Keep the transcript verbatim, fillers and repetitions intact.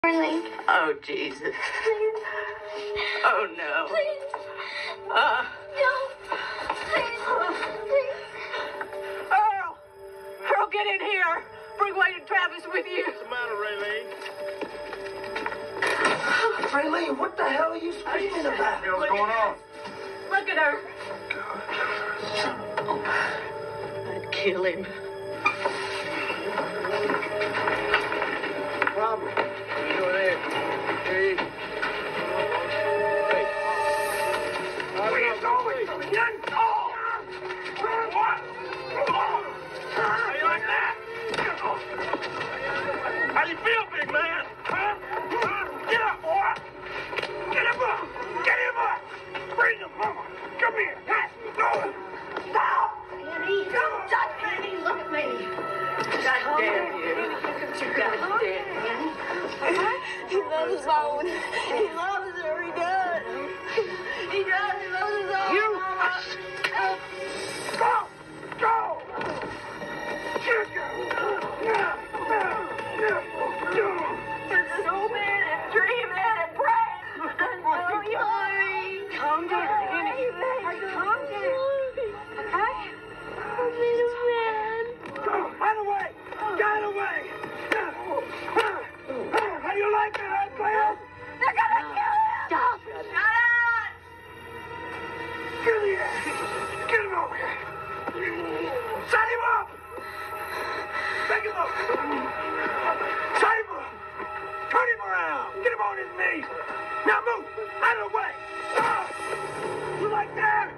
Darling. Oh, Jesus. Please. Oh, no. Please. Uh, No. Please. Please. Earl! Earl, get in here. Bring Wade and Travis with you. What's the matter, Raylene? Raylene, what the hell are you screaming about? What's going on? Look at her. I'd kill him. Problem? What you doing there? Hey. Hey. Where you going? Young dog! What? How you like that? How you feel, big man? Huh? Huh? Get up, boy! Get him up! Get him up! Bring him, mama! Come here! Go! Stop! Annie, stop, Annie, look at me. God damn you. God damn you. He loves Mom. He loves her. He does. He does. He loves his own You! mama. Go! Go! Get go! It's so bad and dreaming and praying. I know you love me. Calm down, Annie. Calm down. Okay? I'm little man. Go! Out of the way! Get out of the way! How you like it, huh, Glen? They're gonna kill him. Stop. Shut up. Get him here! Get him over here! Set him up! Take him up! Set him up! Turn him around! Get him on his knees! Now move! Out of the way! Ah! You like that?